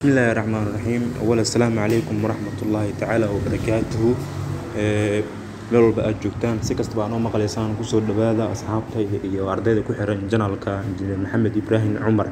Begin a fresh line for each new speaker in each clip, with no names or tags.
بسم الله الرحمن الرحيم. أولا السلام عليكم ورحمة الله تعالى وبركاته. meel walba aad joogtaan si kastaba aan u maqlaysaan ku soo dhawaada asxaabtayda iyo ardayda ku xiran janaalka Injineer Maxamed Ibrahim Cumar.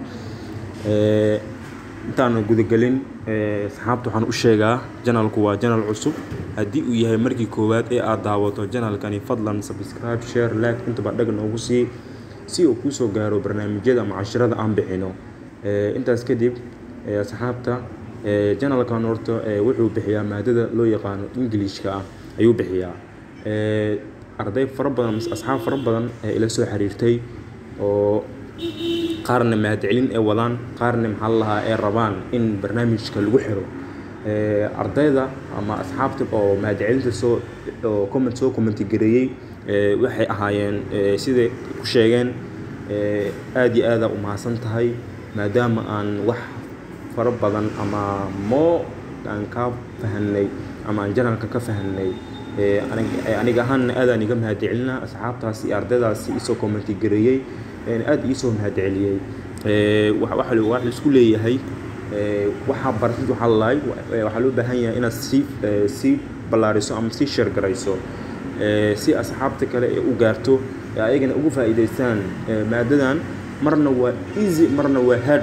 intaan guda galin asxaabta waxaan u sheegaa janaalku waa janaal cusub. haddii uu yahay markii koowaad ee aad daawato janaalkani fadlan subscribe, share, like intaba dhag noogu si uu ku soo gaaro barnaamijyada ama casharada aan bixino. intaas kadib asxaabta janaalkan horta wuxuu bixiyaa maadada loo yaqaan Englishka ayuu bixiyaa. arday fara badan asxaab fara badan ila soo xiriirtay oo qaarna mahadcelin ee wadaan, qaarna maxaa lahaa ee rabaan in barnaamijka lagu xiro. ardayda ama asxaabta oo mahadcelinta soo comment gareeyay waxay ahaayeen sida ku sheegeen aad iyo aad u mahadsan tahay maadaama aan wax fara badan ama aan ka fahanay ama aan janaalka ka fahanay. aniga ahaan aad aan iga mahadcelinaa asxaabtaasi ardaydaasi isoo comment gareeyay aad isoo mahadceliyay. waxa la isku leeyahay waxa bartid waxa loo baahan yahay inaad si ballaariso ama si share garayso si asxaabta kale ay u gaarto ayagana ugu faa'iideystaan maadadan. marna waa easy marna waa hard.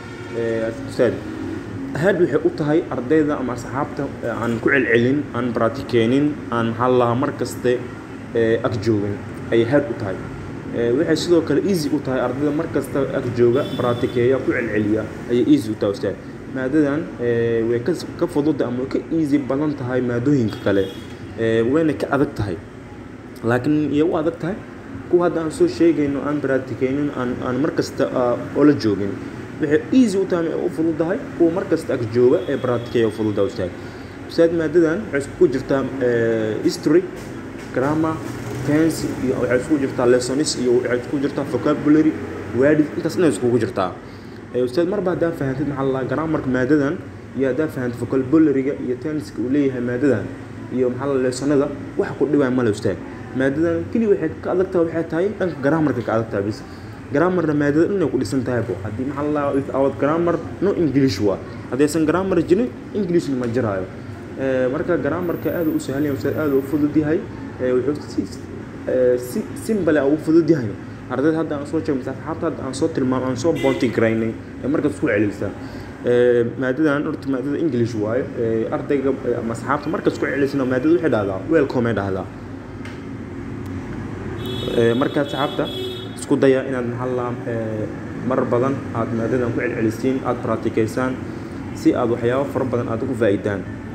هاد waxay u tahay ardayda ama asxaabta aan ku celcelin aan practiceenin aan hal markaste ag joogin ay hard u tahay. waxay sidoo kale easy u tahay ardayda markasta ag jooga practiceeya ku celceliya ay easy u tahay ustaad. maadadan way ka fudud ama ka easy badan tahay maadooyinka kale wayna ka adag tahay laakiin iyo u adag tahay kuwa hadda aan soo sheegayno aan practiceenin aan markasta oo la joogin. waxay easy u tahay oo fududahay kuwa markasta ag jooga ee practiceeya fududahay ustaad. maadadan waxay ku jirtaa history, grammar, tense iyo waxay ku jirtaa lessons iyo waxay ku jirtaa vocabulary, words intaasna isku jirtaa. ustaad marba hadaa fahantid maxaa la grammarka maadadan iyo hadaa fahantid vocabulary-ga iyo tense-ka uu leeyahay maadadan iyo maxaa la lessonada wax ku dhibay ma la ustaad. maadadan kali waxay ka adagtaa waxay tahay dhanka grammarka ka adagtaa bis. grammar maadada inay ku dhisan tahay haddii maxaa la without grammar no English waa haddaysan grammar jirin English ma jiraayo. marka grammarka aad u sahlan yahay aad u fudud yahay wuxuu si simple u fudud yahay. ardayda hadda aan soo jeegnay asxaabta aan soo tilmaamay aan soo bounty graynay marka isku celisa maadadan horta maadada English waaye. ardayga ama asxaabta marka isku celisna maadada waxay dhahdaa welcome dhahdaa. marka asxaabta isku daya inaad mar badan aad maadadan ku celcelisiin aad practiceysaan si aad waxyaabo fara badan aad ugu faa'iidaan.